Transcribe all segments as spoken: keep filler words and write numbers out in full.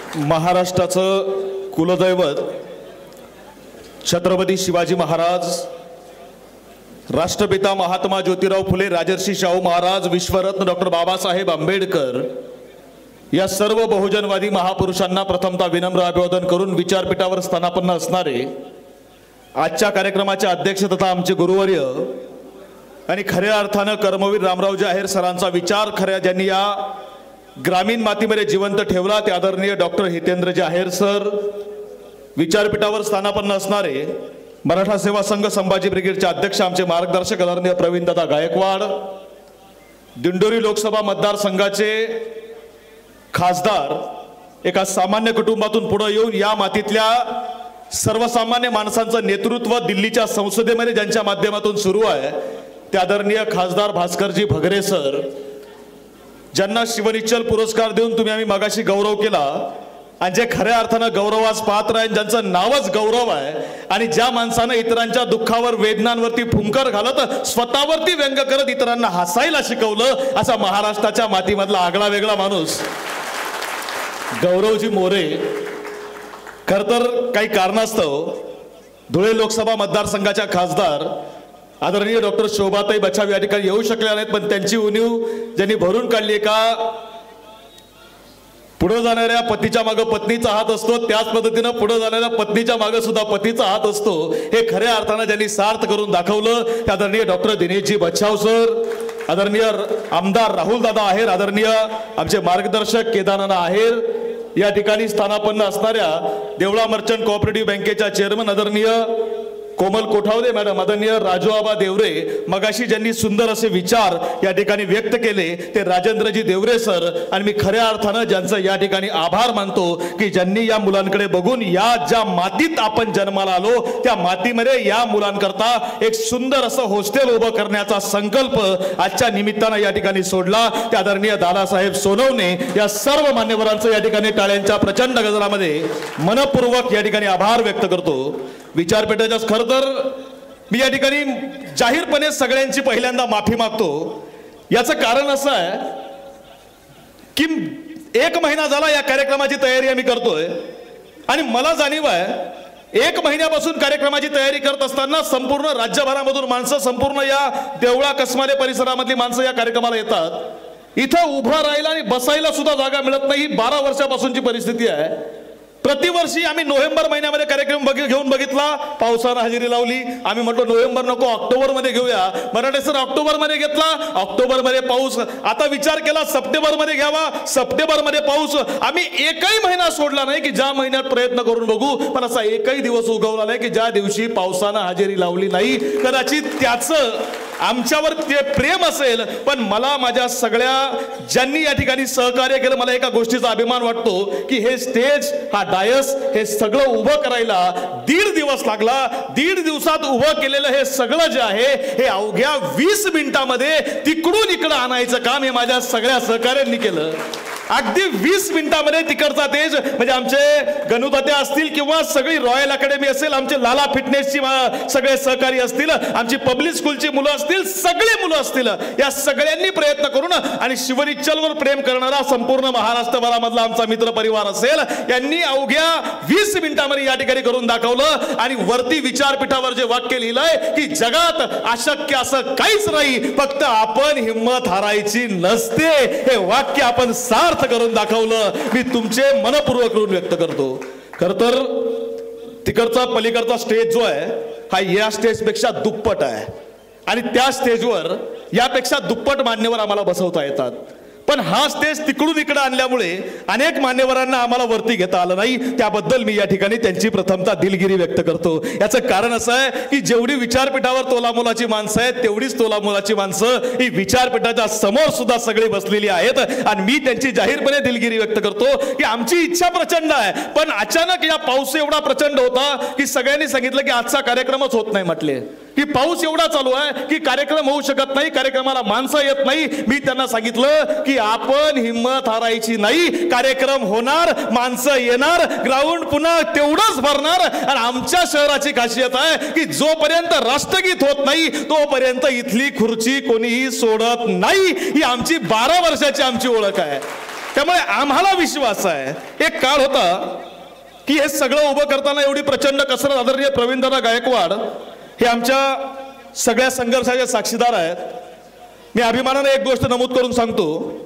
महाराष्ट्राचं कुलदैवत छत्रपती शिवाजी महाराज, राष्ट्रपिता महात्मा ज्योतिराव फुले, राजर्षी शाहू महाराज, विश्वरत्न डॉक्टर बाबासाहेब आंबेडकर या सर्व बहुजनवादी महापुरुषांना प्रथमतः विनम्र अभिवादन करून विचारपीठावर स्थानापन्न असणारे आजच्या कार्यक्रमाचे अध्यक्ष तथा आमचे गुरुवर्य आणि खऱ्या अर्थानं कर्मवीर रामरावजी आहेर सरांचा विचार खऱ्या ज्यांनी या ग्रामीण मातीमध्ये जिवंत ठेवला ते आदरणीय डॉक्टर हितेंद्रजी आहेर सर, विचारपीठावर स्थानापन्न असणारे मराठा सेवा संघ संभाजी ब्रिगेडचे अध्यक्ष आमचे मार्गदर्शक आदरणीय प्रवीणदादा गायकवाड, दिंडोरी लोकसभा मतदारसंघाचे खासदार, एका सामान्य कुटुंबातून पुढे येऊन या मातीतल्या सर्वसामान्य माणसांचं नेतृत्व दिल्लीच्या संसदेमध्ये ज्यांच्या माध्यमातून सुरू आहे ते आदरणीय खासदार भास्करजी भगरे सर, ज्यांना शिवनिश्चल पुरस्कार देऊन तुम्ही आम्ही मगाशी गौरव केला आणि जे खऱ्या अर्थानं गौरवास पात्र आहे, ज्यांचं नावच गौरव आहे आणि ज्या माणसानं इतरांच्या दुःखावर वेदनांवरती फुंकर घालत स्वतःवरती व्यंग करत इतरांना हसायला शिकवलं असा महाराष्ट्राच्या मातीमधला आगळा वेगळा माणूस गौरवजी मोरे. खर तर काही कारणास्तव धुळे लोकसभा मतदारसंघाच्या खासदार आदरणीय डॉक्टर शोभाताई बच्छाव या ठिकाणी येऊ शकल्या नाहीत, पण त्यांची उणीव ज्यांनी भरून काढली का पुढे जाणाऱ्या पतीच्या मागे पत्नीचा हात असतो त्याच पद्धतीनं पुढे जाणाऱ्या पत्नीच्या मागे सुद्धा पतीचा हात असतो हे खऱ्या अर्थानं ज्यांनी सार्थ करून दाखवलं ते आदरणीय डॉक्टर दिनेशजी बच्छाव सर, आदरणीय आमदार राहुल दादा आहेर, आदरणीय आमचे मार्गदर्शक केदारनाथ आहेर, या ठिकाणी स्थानापन्न असणाऱ्या देवळा मर्चंट कोऑपरेटिव्ह बँकेच्या चेअरमन आदरणीय कोमल कोठावदे मॅडम, आदरणीय राजूआबा देवरे, मगाशी ज्यांनी सुंदर असे विचार या ठिकाणी व्यक्त केले ते राजेंद्रजी देवरे सर, आणि मी खऱ्या अर्थानं ज्यांचं या ठिकाणी आभार मानतो की ज्यांनी या मुलांकडे बघून या ज्या मातीत आपण जन्माला आलो त्या मातीमध्ये या मुलांकरता एक सुंदर असं हॉस्टेल उभं करण्याचा संकल्प आजच्या निमित्तानं या ठिकाणी सोडला ते आदरणीय दादासाहेब सोनवणे या सर्व मान्यवरांचं या ठिकाणी टाळ्यांच्या प्रचंड गजरामध्ये मनपूर्वक या ठिकाणी आभार व्यक्त करतो. विचारपीठाच्या खरं तर मी या ठिकाणी जाहीरपणे सगळ्यांची पहिल्यांदा माफी मागतो. याचं कारण असं आहे की एक महिना झाला या कार्यक्रमाची तयारी आम्ही करतोय आणि मला जाणीव आहे एक महिन्यापासून कार्यक्रमाची तयारी करत असताना संपूर्ण राज्यभरामधून माणसं, संपूर्ण या देवळा कसमाले परिसरामधली माणसं या कार्यक्रमाला येतात. इथं उभं राहायला आणि बसायला सुद्धा जागा मिळत नाही. ही बारा वर्षापासूनची परिस्थिती आहे. प्रतिवर्षी आम्ही नोव्हेंबर महिन्यामध्ये कार्यक्रम बघ घेऊन बघितला, पावसानं हजेरी लावली. आम्ही म्हटलं नोव्हेंबर नको, ऑक्टोबर मध्ये घेऊया. मराठे सर ऑक्टोबर मध्ये घेतला, ऑक्टोबर मध्ये पाऊस. आता विचार केला सप्टेंबर मध्ये घ्यावा, सप्टेंबर मध्ये पाऊस. आम्ही एकही महिना सोडला नाही की ज्या महिन्यात प्रयत्न करून बघू, पण असा एकही दिवस उगवला नाही की ज्या दिवशी पावसानं हजेरी लावली नाही. कदाचित त्याचं आमच्यावर ते प्रेम असेल, पण मला माझ्या सगळ्या ज्यांनी या ठिकाणी सहकार्य केलं मला एका गोष्टीचा अभिमान वाटतो की हे स्टेज, हा डायस, हे सगळं उभं करायला दीड दिवस लागला. दीड दिवसात उभं केलेलं हे सगळं जे आहे हे अवघ्या वीस मिनिटांमध्ये तिकडून इकडं आणायचं काम हे माझ्या सगळ्या सहकार्यांनी केलं. अगदी वीस मिनिटांमध्ये तिकडचा तेज म्हणजे आमचे गणुतात्या असतील किंवा सगळी रॉयल अकॅडमी असेल, आमचे लाला फिटनेसची सगळे सहकारी असतील, आमची पब्लिक स्कूलची मुलं असतील, सगळे मुलं असतील, या सगळ्यांनी प्रयत्न करून आणि शिवनिश्चलवर प्रेम करणारा संपूर्ण महाराष्ट्रभरामधला आमचा मित्र परिवार असेल, यांनी अवघ्या वीस मिनिटांमध्ये या ठिकाणी करून दाखवलं. आणि वरती विचारपीठावर जे वाक्य लिहिलंय की जगात अशक्य असं काहीच नाही, फक्त आपण हिंमत हारायची नसते, हे वाक्य आपण सार्थ करून दाखवलं. मी तुमचे मनपूर्वक ऋण व्यक्त करतो. खर तर तिकडचा पलीकडचा स्टेज जो आहे हा या स्टेज पेक्षा दुप्पट आहे आणि त्या स्टेजवर यापेक्षा दुप्पट मान्यवर आम्हाला बसवता येतात. पण हा स्टेज तिकडून इकडे आणल्यामुळे अनेक मान्यवरांना आम्हाला वरती घेता आलं नाही. त्याबद्दल मी या ठिकाणी त्यांची प्रथमतः दिलगिरी व्यक्त करतो. याचं कारण असं आहे की जेवढी विचारपीठावर तोलामोलाची माणसं आहेत तेवढीच तोलामोलाची माणसं ही विचारपीठाच्या समोर सुद्धा सगळी बसलेली आहेत आणि मी त्यांची जाहीरपणे दिलगिरी व्यक्त करतो की आमची इच्छा प्रचंड आहे, पण अचानक या पाऊस एवढा प्रचंड होता की सगळ्यांनी सांगितलं की आजचा कार्यक्रमच होत नाही. म्हटले की पाऊस एवढा चालू आहे की कार्यक्रम होऊ शकत नाही, कार्यक्रमाला माणसं येत नाही. मी त्यांना सांगितलं की आपण हिंमत हारायची नाही, कार्यक्रम होणार, माणसं येणार, ग्राउंड पुन्हा तेवढंच भरणार. आणि आमच्या शहराची खासियत आहे की जोपर्यंत राष्ट्रगीत होत नाही तोपर्यंत इथली खुर्ची कोणीही सोडत नाही. ही आमची बारा वर्षाची आमची ओळख आहे. त्यामुळे आम्हाला विश्वास आहे, एक काळ होता की हे सगळं उभं करताना एवढी प्रचंड कसरत आदरणीय प्रवीणदादा गायकवाड हे आमच्या सगळ्या संघर्षाचे साक्षीदार आहेत. मी अभिमानाने एक गोष्ट नमूद करून सांगतो,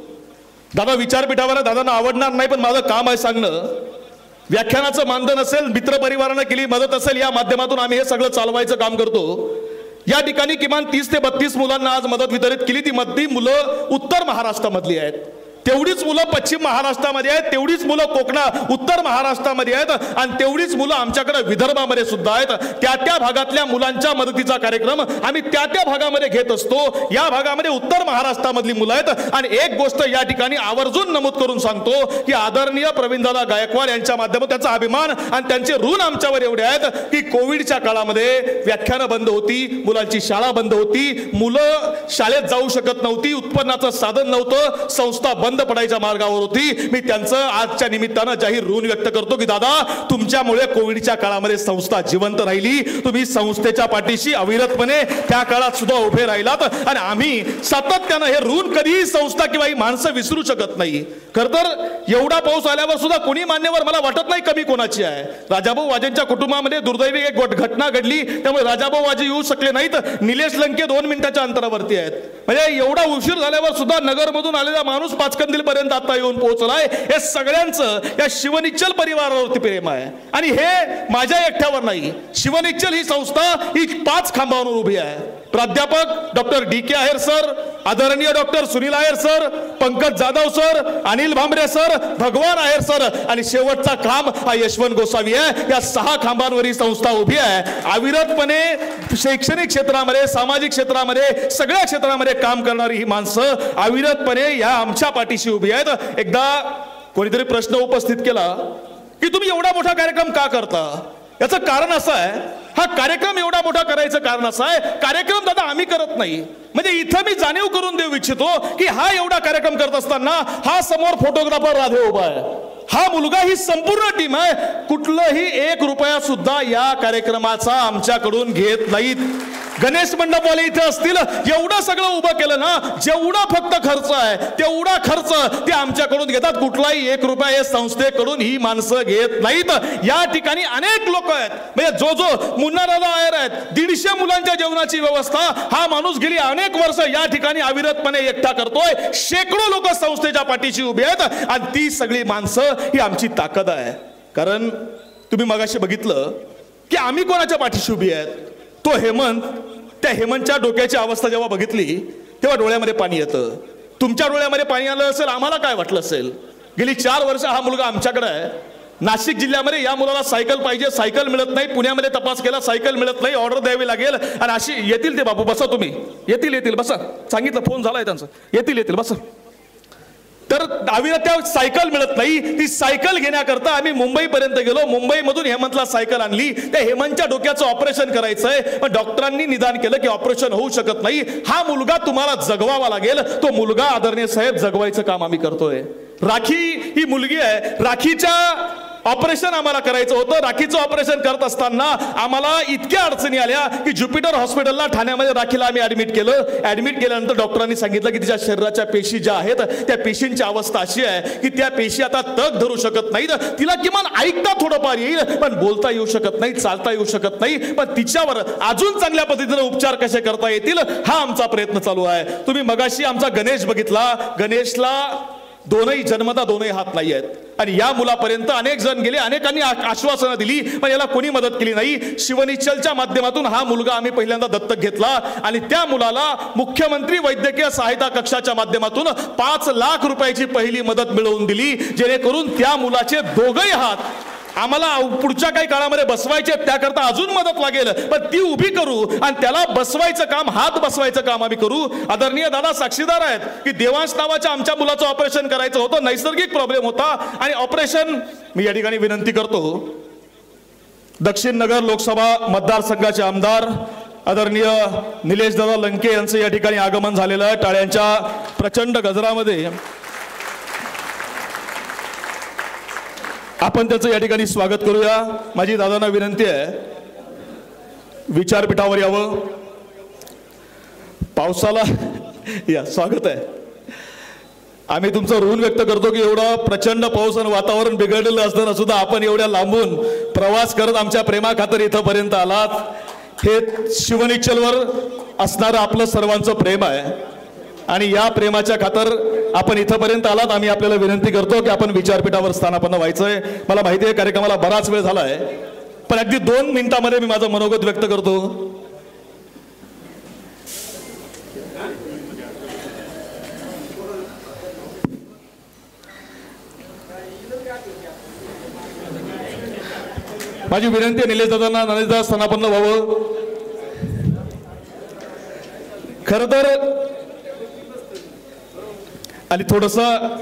दादा विचारपीठावर दादांना आवडणार नाही पण माझं काम आहे सांगणं. व्याख्यानाचं मानधन असेल, मित्रपरिवारानं केली मदत असेल, या माध्यमातून आम्ही हे सगळं चालवायचं काम करतो. या ठिकाणी किमान तीस ते बत्तीस मुलांना आज मदत वितरित केली. ती मधली मुलं उत्तर महाराष्ट्रामधली आहेत, तेवढीच मुलं पश्चिम महाराष्ट्रामध्ये आहेत, तेवढीच मुलं कोकणा उत्तर महाराष्ट्रामध्ये आहेत आणि तेवढीच मुलं आमच्याकडे विदर्भामध्ये सुद्धा आहेत. त्या त्या भागातल्या मुलांच्या मदतीचा कार्यक्रम आम्ही त्या त्या भागामध्ये घेत असतो. या भागामध्ये उत्तर महाराष्ट्रामधली मुलं आहेत. आणि एक गोष्ट या ठिकाणी आवर्जून नमूद करून सांगतो की आदरणीय प्रवीणदादा गायकवाड यांच्या माध्यमातून त्याचा अभिमान आणि त्यांचे ऋण आमच्यावर एवढे आहेत की कोविडच्या काळामध्ये व्याख्यानं बंद होती, मुलांची शाळा बंद होती, मुलं शाळेत जाऊ शकत नव्हती, उत्पन्नाचं साधन नव्हतं, संस्था बंद पडायच्या मार्गावर होती. मी त्यांचं आजच्या निमित्तानं जाहीर ऋण व्यक्त करतो की दादा तुमच्यामुळे कोविडच्या काळामध्ये संस्था जिवंत राहिली. तुम्ही संस्थेच्या पाठीशी अविरतपणे त्या काळात सुद्धा उभे राहिलात आणि आम्ही सातत्यानं हे ऋण कधीही संस्था किंवा ही माणसं विसरू शकत नाही. खर तर एवढा पाऊस आल्यावर सुद्धा कोणी मान्यवर मला वाटत नाही कमी कोणाची आहे. राजाभाऊ वाजेंच्या कुटुंबामध्ये दुर्दैवी एक घटना घडली, त्यामुळे राजाभाऊ वाजे येऊ शकले नाहीत. निलेश लंके दोन मिनिटाच्या अंतरावरती आहेत. म्हणजे एवढा उशीर झाल्यावर सुद्धा नगरमधून आलेला माणूस पाचकंदील पर्यंत आता येऊन पोहोचलाय. हे सगळ्यांचं या शिवनिच्चल परिवारावरती प्रेम आहे आणि हे माझ्या एकट्यावर नाही. शिवनिच्चल ही संस्था ही पाच खांबावर उभी आहे. प्राध्यापक doctor D K Aher sir, आदरणीय doctor Sunil Aher sir, Pankaj Jadhav sir, Anil Bhambare sir, Bhagwan Aher sir आणि शेवटचा खांब हा यशवंत गोसावी आहे. या सहा खांबांवर ही संस्था उभी आहे. अविरतपणे शैक्षणिक क्षेत्रामध्ये, सामाजिक क्षेत्रामध्ये, सगळ्या क्षेत्रामध्ये काम करणारी ही माणसं अविरतपणे या आमच्या पाठीशी उभी आहेत. एकदा कोणीतरी प्रश्न उपस्थित केला की तुम्ही एवढा मोठा कार्यक्रम का करता? याचं कारण असं आहे, हा कार्यक्रम एवढा मोठा करायचं कारण असं आहे, कार्यक्रम दादा आम्ही करत नाही. म्हणजे इथं मी जाणीव करून देऊ इच्छितो की हा एवढा कार्यक्रम करत असताना हा समोर फोटोग्राफर राधे उभा आहे, हा मुलगा, ही संपूर्ण टीम आहे. कुठलंही एक रुपया सुद्धा या कार्यक्रमाचा आमच्याकडून घेत नाहीत. गणेश मंडपवाले इथे असतील, एवढं सगळं उभं केलं ना, जेवढा फक्त खर्च आहे तेवढा खर्च ते आमच्याकडून घेतात. कुठलाही एक रुपया या संस्थेकडून ही माणसं घेत नाहीत. या ठिकाणी अनेक लोक आहेत, म्हणजे जो जो मुन्ना दादा आहेर आहेत, दीडशे मुलांच्या जेवणाची व्यवस्था हा माणूस गेली अनेक वर्ष या ठिकाणी अविरतपणे एकटा करतोय. शेकडो लोक संस्थेच्या पाठीशी उभी आहेत आणि ती सगळी माणसं ही आमची ताकद आहे. कारण तुम्ही मगाशी बघितलं की आम्ही कोणाच्या पाठीशी उभी आहेत. तो हेमंत, त्या हेमंतच्या डोक्याची अवस्था जेव्हा बघितली तेव्हा डोळ्यामध्ये पाणी येतं. तुमच्या डोळ्यामध्ये पाणी आलं असेल, आम्हाला काय वाटलं असेल. गेली चार वर्ष हा मुलगा आमच्याकडे आहे. नाशिक जिल्ह्यामध्ये या मुलाला सायकल पाहिजे, सायकल मिळत नाही. पुण्यामध्ये तपास केला, सायकल मिळत नाही, ऑर्डर द्यावी लागेल. आणि अशी येतील ते बापू, बसा तुम्ही, येतील येतील बसा, सांगितलं, फोन झालाय त्यांचा, येतील येतील बसा. तर दहावीला त्या सायकल मिळत नाही. ती सायकल घेण्याकरता आम्ही मुंबईपर्यंत गेलो. मुंबईमधून हेमंतला सायकल आणली. त्या हेमंतच्या डोक्याचं ऑपरेशन करायचंय, पण डॉक्टरांनी निदान केलं की ऑपरेशन होऊ शकत नाही. हा मुलगा तुम्हाला जगवावा लागेल. तो मुलगा आदरणीय साहेब जगवायचं काम आम्ही करतोय. राखी ही मुलगी आहे. राखीच्या ऑपरेशन आम्हाला करायचं होतं. राखीचं ऑपरेशन करत असताना आम्हाला इतक्या अडचणी आल्या की ज्युपिटर हॉस्पिटलला ठाण्यामध्ये राखीला आम्ही ऍडमिट केलं. ऍडमिट केल्यानंतर डॉक्टरांनी सांगितलं की तिच्या शरीराच्या पेशी ज्या आहेत त्या पेशींची अवस्था अशी आहे की त्या पेशी आता तग धरू शकत नाहीत. तिला किमान ऐकता थोडंफार येईल, पण बोलता येऊ शकत नाही, चालता येऊ शकत नाही. पण तिच्यावर अजून चांगल्या पद्धतीने उपचार कसे करता येतील हा आमचा प्रयत्न चालू आहे. तुम्ही मगाशी आमचा गणेश बघितला. गणेशला दोनही जन्मता दोनही हात नाही आहेत आणि या मुलापर्यंत अनेक जण गेले, अनेकांनी आश्वासनं दिली, पण याला कोणी मदत केली नाही. शिवनिच्चलच्या माध्यमातून हा मुलगा आम्ही पहिल्यांदा दत्तक घेतला आणि त्या मुलाला मुख्यमंत्री वैद्यकीय सहायता कक्षाच्या माध्यमातून पाच लाख रुपयाची पहिली मदत मिळवून दिली, जेणेकरून त्या मुलाचे दोघही हात आम्हाला पुढच्या काही काळामध्ये बसवायचे, त्याकरता अजून मदत लागेल, पण ती उभी करू आणि त्याला बसवायचं काम, हात बसवायचं काम आम्ही करू. आदरणीय दादा साक्षीदार आहेत की देवांश नावाच्या आमच्या मुलाचं ऑपरेशन करायचं होतं. नैसर्गिक प्रॉब्लेम होता आणि ऑपरेशन, मी या ठिकाणी विनंती करतो, दक्षिण नगर लोकसभा मतदारसंघाचे आमदार आदरणीय निलेश दादा लंके यांचं या ठिकाणी आगमन झालेलं आहे. टाळ्यांच्या प्रचंड गजरामध्ये आपण त्याचं या ठिकाणी स्वागत करूया. माझी दादांना विनंती आहे विचारपीठावर यावं. पावसाला या स्वागत आहे. आम्ही तुमचं ऋण व्यक्त करतो की एवढा प्रचंड पाऊस आणि वातावरण बिघडलेलं असताना सुद्धा आपण एवढ्या लांबून प्रवास करत आमच्या प्रेमाखातर इथंपर्यंत आलात. हे शिवनिश्चलवर असणारं आपलं सर्वांचं प्रेम आहे आणि या प्रेमाच्या खातर आपण इथंपर्यंत आलात. आम्ही आपल्याला विनंती करतो की आपण विचारपीठावर स्थानापन्न व्हायचंय. मला माहिती आहे कार्यक्रमाला बराच वेळ झालाय, पण अगदी दोन मिनिटांमध्ये मी माझं मनोगत व्यक्त करतो. माझी विनंती आहे निलेश दादांना नरेशदा स्थानापन्न व्हावं. खर तर आणि थोडस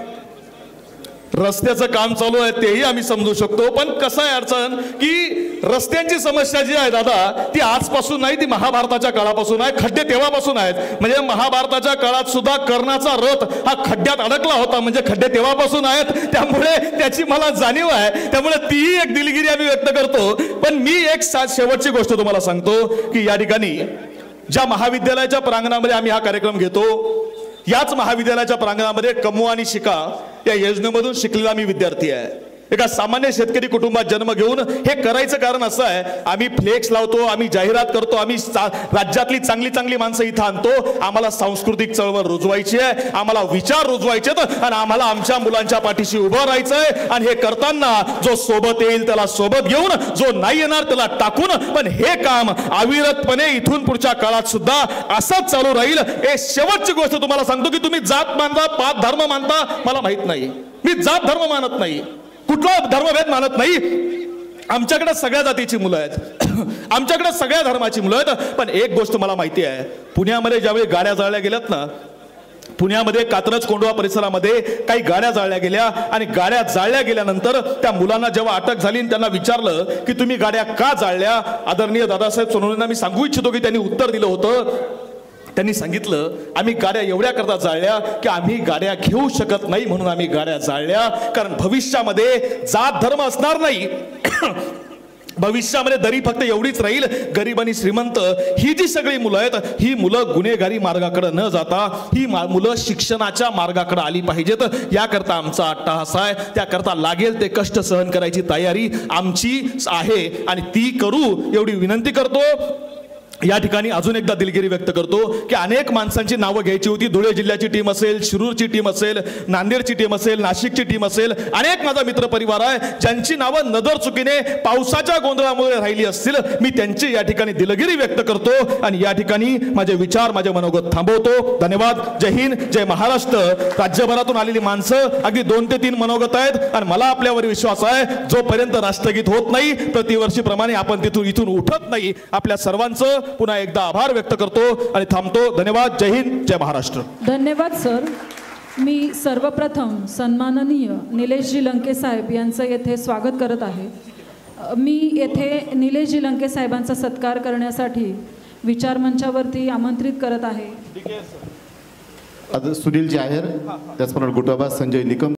रस्त्याचं काम चालू आहे तेही आम्ही समजू शकतो, पण कसं आहे अडचण की रस्त्यांची समस्या जी आहे दादा ती आजपासून नाही, ती महाभारताच्या काळापासून आहे. खड्डे तेव्हापासून आहेत. म्हणजे महाभारताच्या काळात सुद्धा कर्णाचा रथ हा खड्ड्यात अडकला होता, म्हणजे खड्डे तेव्हापासून आहेत. त्यामुळे त्याची मला जाणीव आहे, त्यामुळे तीही एक दिलगिरी आम्ही व्यक्त करतो. पण मी एक शेवटची गोष्ट तुम्हाला सांगतो की या ठिकाणी ज्या महाविद्यालयाच्या प्रांगणामध्ये आम्ही हा कार्यक्रम घेतो, याच महाविद्यालयाच्या प्रांगणामध्ये कमवा आणि शिका या योजनेमधून शिकलेला मी विद्यार्थी आहे. एका सामान्य शेतकरी कुटुंबात जन्म घेऊन हे करायचं कारण असं आहे, आम्ही फ्लेक्स लावतो, आम्ही जाहिरात करतो, आम्ही राज्यातली चांगली चांगली माणसं इथं आणतो. आम्हाला सांस्कृतिक चळवळ रुजवायची आहे, आम्हाला विचार रुजवायचे आहेत आणि आम्हाला आमच्या मुलांच्या पाठीशी उभं राहायचंय. आणि हे करताना जो सोबत येईल त्याला सोबत घेऊन, जो नाही येणार त्याला टाकून, पण हे काम अविरतपणे इथून पुढच्या काळात सुद्धा असंच चालू राहील. हे शेवटची गोष्ट तुम्हाला सांगतो की तुम्ही जात मानता, पात धर्म मानता, मला माहित नाही. मी जात धर्म मानत नाही, कुठला धर्मभेद मानत नाही. आमच्याकडे सगळ्या जातीची मुलं आहेत, आमच्याकडे सगळ्या धर्माची मुलं आहेत. पण एक गोष्ट मला माहिती आहे, पुण्यामध्ये ज्यावेळी गाड्या जाळल्या गेल्यात ना, पुण्यामध्ये कात्रज कोंढवा परिसरामध्ये काही गाड्या जाळल्या गेल्या आणि गाड्या जाळल्या गेल्यानंतर त्या मुलांना जेव्हा अटक झाली आणि त्यांना विचारलं की तुम्ही गाड्या का जाळल्या, आदरणीय दादासाहेब सोनवणेंना मी सांगू इच्छितो की त्यांनी उत्तर दिलं होतं. त्यांनी सांगितलं आम्ही गाड्या एवढ्या करता जाळल्या की आम्ही गाड्या घेऊ शकत नाही म्हणून आम्ही गाड्या जाळल्या. कारण भविष्यामध्ये जात धर्म असणार नाही, भविष्यामध्ये दरी फक्त एवढीच राहील, गरीब आणि श्रीमंत ही जी सगळी मुलं आहेत ही मुलं गुन्हेगारी मार्गाकडे न जाता ही मुलं शिक्षणाच्या मार्गाकडे आली पाहिजेत. याकरता आमचा अट्टाहास आहे, त्याकरता लागेल ते कष्ट सहन करायची तयारी आमची आहे आणि ती करू एवढी विनंती करतो. या ठिकाणी अजून एकदा दिलगिरी व्यक्त करतो की अनेक माणसांची नावं घ्यायची होती. धुळे जिल्ह्याची टीम असेल, शिरूरची टीम असेल, नांदेडची टीम असेल, नाशिकची टीम असेल, अनेक माझा मित्र परिवार आहे ज्यांची नावं नजर चुकीने पावसाच्या गोंधळामुळे राहिली असतील. मी त्यांची या ठिकाणी दिलगिरी व्यक्त करतो आणि या ठिकाणी माझे विचार, माझे मनोगत थांबवतो. धन्यवाद. जय हिंद, जय महाराष्ट्र. राज्यभरातून आलेली माणसं अगदी दोन ते तीन मनोगत आहेत आणि मला आपल्यावर विश्वास आहे, जोपर्यंत राष्ट्रगीत होत नाही प्रतिवर्षीप्रमाणे आपण तिथून इथून उठत नाही. आपल्या सर्वांचं पुन्हा एकदा आभार व्यक्त करतो आणि थांबतो. धन्यवाद. जय हिंद, जय महाराष्ट्र. धन्यवाद सर. मी सर्वप्रथम सन्माननीय निलेशजी लंके साहेब यांचं येथे स्वागत करत आहे. मी येथे निलेशजी लंके साहेबांचा सत्कार करण्यासाठी विचार मंचावरती आमंत्रित करत आहे. सुनील जाहीर, त्याचप्रमाणे गोटाबा संजय निकम.